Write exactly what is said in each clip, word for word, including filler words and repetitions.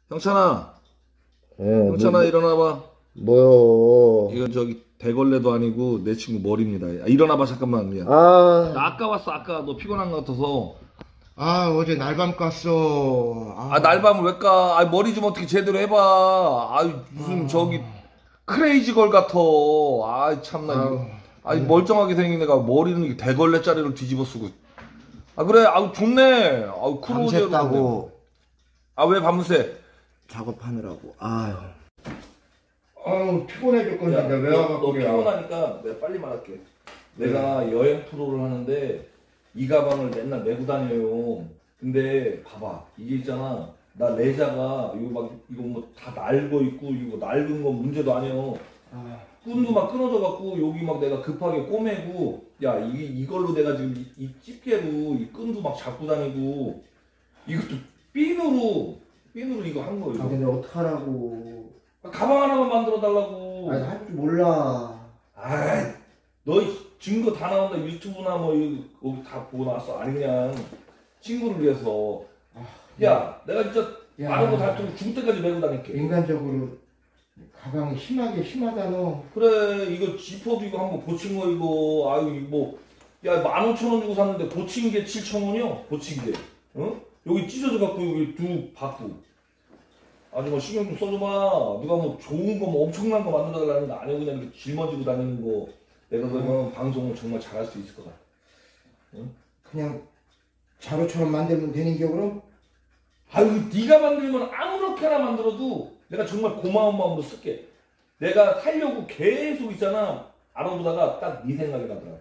형찬아, 어, 형찬아 뭐, 일어나봐. 뭐요? 이건 저기 대걸레도 아니고 내 친구 머리입니다. 아, 일어나봐 잠깐만. 야. 아, 나 아까 왔어. 아까 너 피곤한 것 같아서. 아, 어제 날밤 깠어. 아 날밤을 왜 까? 아 머리 좀 어떻게 제대로 해봐. 아 무슨 저기 크레이지 걸 같아. 아 참나. 아유. 아 멀쩡하게 생긴 애가 머리는 이렇게 대걸레 짜리를 뒤집어 쓰고. 아 그래. 아우 좋네. 아우 크로제로. 밤샜다고 아왜 밤새? 작업하느라고. 아유. 아유, 피곤해 죽겠는데 왜 너, 와갖고 너 그래. 피곤하니까 내가 빨리 말할게. 내가 여행 프로를 하는데 이 가방을 맨날 메고 다녀요. 근데 봐봐 이게 있잖아. 나 레자가 이거 막 이거 뭐 다 낡어 있고 이거 낡은 건 문제도 아니야. 아, 끈도 막 끊어져 갖고 여기 막 내가 급하게 꼬매고 야 이게 이걸로 내가 지금 이, 이 집게로 이 끈도 막 잡고 다니고 이것도 핀으로 핀으로 이거 한 거예요. 아, 근데 어떡하라고. 가방 하나만 만들어 달라고. 아니, 할 줄 몰라. 아이, 너 증거 다 나온다. 유튜브나 뭐 이거 거기 다 보고 나왔어. 아니 그냥 친구를 위해서. 야, 내가 진짜 야. 마른 거 닳도록 죽을 때까지 메고 다닐게. 인간적으로 가방이 심하게 심하다 너. 그래, 이거 지퍼도 이거 한번 고친 거 이거. 아유, 이거 뭐. 야, 만 오천 원 주고 샀는데 고친 게 칠천 원이요? 고친 게. 응? 여기 찢어져 갖고 여기 두 받고. 아주 뭐 신경 좀 써줘봐. 누가 뭐 좋은 거 뭐 엄청난 거 만들어 달라는 거 아니고 그냥 이렇게 짊어지고 다니는 거. 내가 그러면 방송을 정말 잘할 수 있을 것 같아. 응? 그냥 자루처럼 만들면 되는 겨 그럼? 아유, 네가 만들면 아무렇게나 만들어도 내가 정말 고마운 마음으로 쓸게. 내가 살려고 계속 있잖아. 알아보다가 딱 네 생각이 나더라.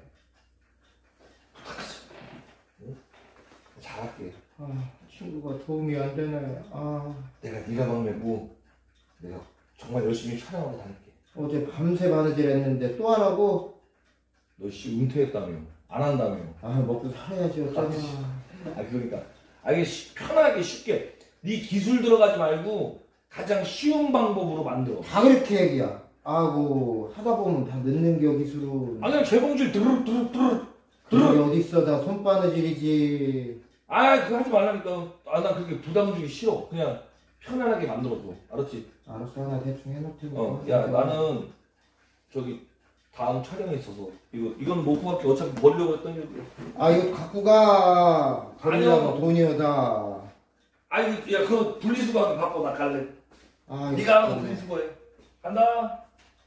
응? 잘할게. 아, 친구가 도움이 안 되네. 아, 내가 네 가방 메고 내가 정말 열심히 촬영하러 다닐게. 어제 밤새 바느질 했는데 또 하라고? 너 씨 은퇴했다며. 안 한다며. 아, 먹고 살아야지 어쩌냐. 아 그러니까 아 이게 쉬- 편하게 쉽게 네 기술 들어가지 말고 가장 쉬운 방법으로 만들어. 다 그렇게 얘기야. 아고 하다 보면 다 늦는 겨 기술은. 아 그냥 재봉질 드르륵 드르륵 드르륵 그게 드르륵. 어딨어, 다 손바느질이지. 아 그거 하지 말라니까. 아 나 그렇게 부담 주기 싫어. 그냥 편안하게 만들어줘. 알았지? 알았어, 하나 대충 해놓을 테니까. 어야 나는 저기 다음 촬영에 있어서 이거 이건 못 구할게. 어차피 버리려고 했던 게. 아, 이거 갖고 가. 버리려면 아니요. 돈이여다. 아니 야 그거 분리수거하고 바꿔. 나 갈래. 아, 네가 하는 거 이거 분리수거해. 간다.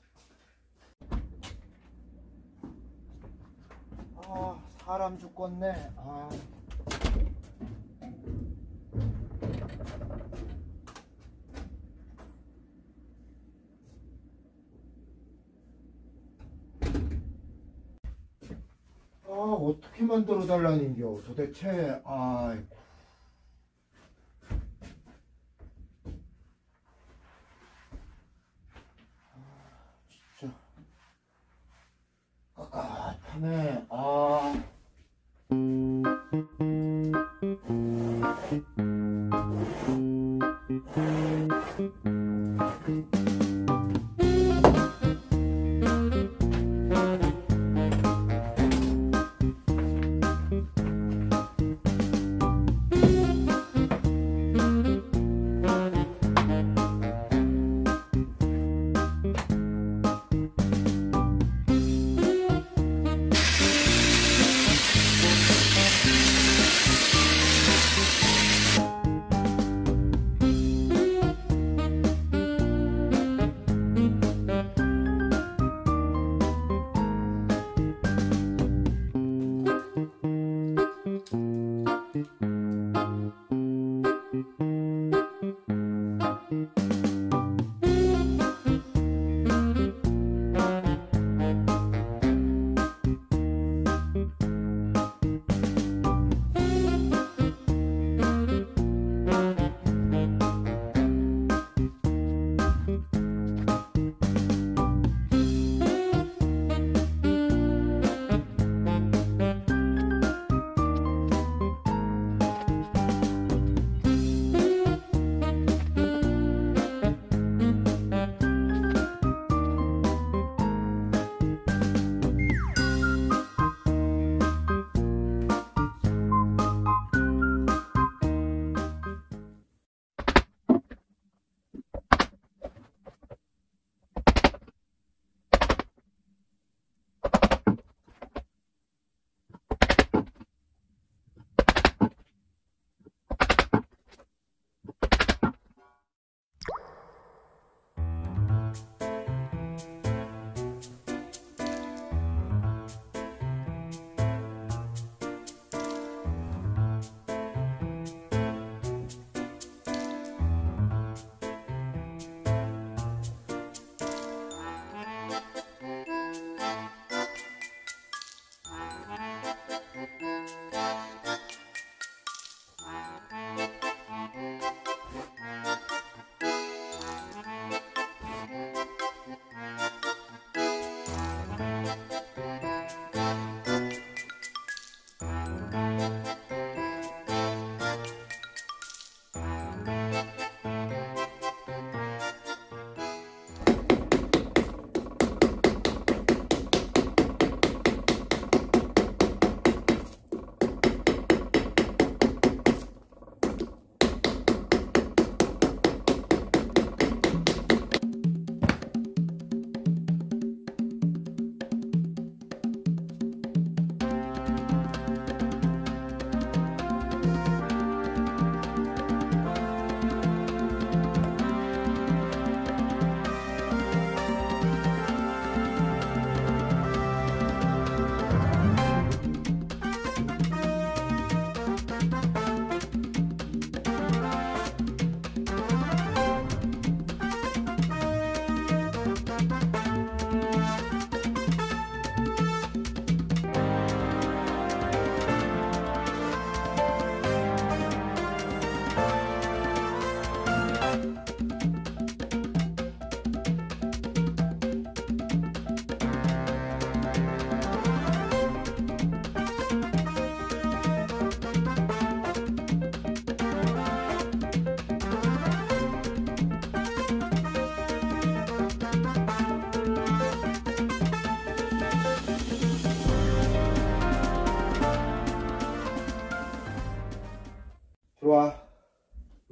아, 사람 죽겠네. 아. 아, 어떻게 만들어 달라는겨 도대체. 아이고. 아, 진짜 깝깝하네. 아.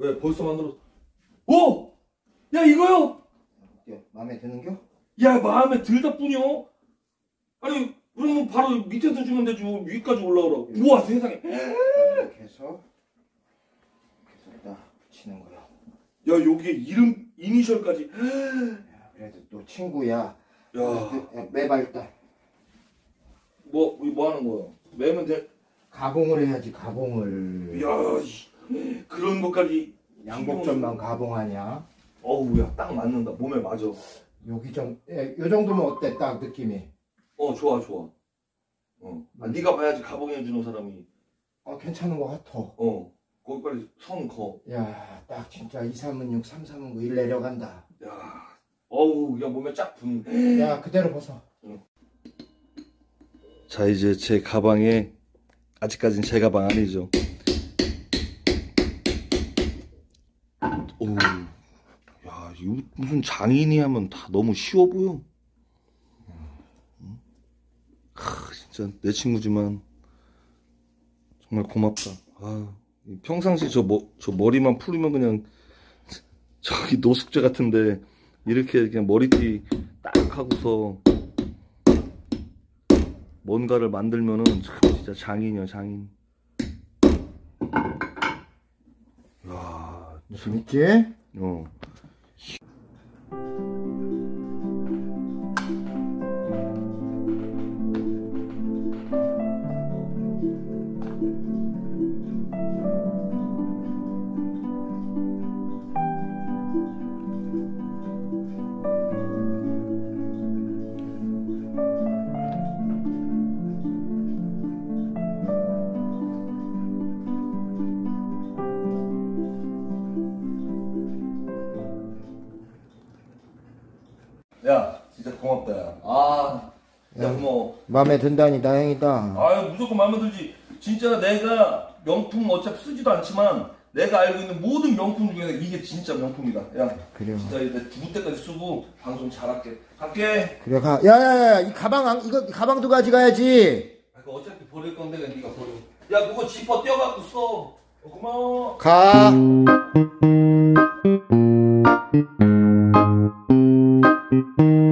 왜 벌써 만들었어? 오! 야 이거요? 어때요? 마음에 드는겨? 야 마음에 들다 뿐이요? 아니 그러면 바로 밑에서 주면 되지 뭐 위까지 올라오라고. 우와 세상에. 이렇게 해서 이렇게 해서 딱 붙이는 거야. 야 여기에 이름 이니셜까지. 야, 그래도 또 친구야. 야. 매봐 일단. 뭐, 뭐 하는 거야? 매면 돼? 가공을 해야지 가공을. 야, 이, 그런 것까지. 양복점만 가공하냐? 어우, 야, 딱 맞는다. 몸에 맞아. 여기 좀, 예, 요 정도면 어때? 딱 느낌이. 어, 좋아, 좋아. 어. 아, 네가 봐야지 가봉해주는 사람이. 어, 괜찮은 것 같아. 어. 거기 빨리 선 거. 야, 딱 진짜 이 삼은 육, 삼 삼은 구, 일 내려간다. 야, 어우, 야, 몸에 쫙 붙네. 야, 그대로 벗어. 자, 이제 제 가방에, 아직까지는 제 가방 아니죠. 오, 야, 이거 무슨 장인이 하면 다 너무 쉬워 보여. 하, 진짜 내 친구지만 정말 고맙다. 아, 평상시 저, 머, 저 머리만 풀리면 그냥 저기 노숙자 같은데 이렇게 그냥 머리띠 딱 하고서 뭔가를 만들면은 참 진짜 장인이야 장인. 야, 재밌지? 어. 야, 진짜 고맙다, 야. 아, 야, 고마워. 마음에 든다니 다행이다. 아유, 무조건 마음에 들지. 진짜 내가 명품 어차피 쓰지도 않지만, 내가 알고 있는 모든 명품 중에 이게 진짜 명품이다. 야, 그래요. 진짜 이제 죽을 때까지 쓰고, 방송 잘할게. 갈게. 그래, 가. 야, 야, 야, 이 가방, 안, 이거, 가방도 가져가야지. 아, 그거 어차피 버릴 건데, 그냥 네가 버려. 야, 그거 지퍼 떼어갖고 써. 어, 고마워. 가. Thank you.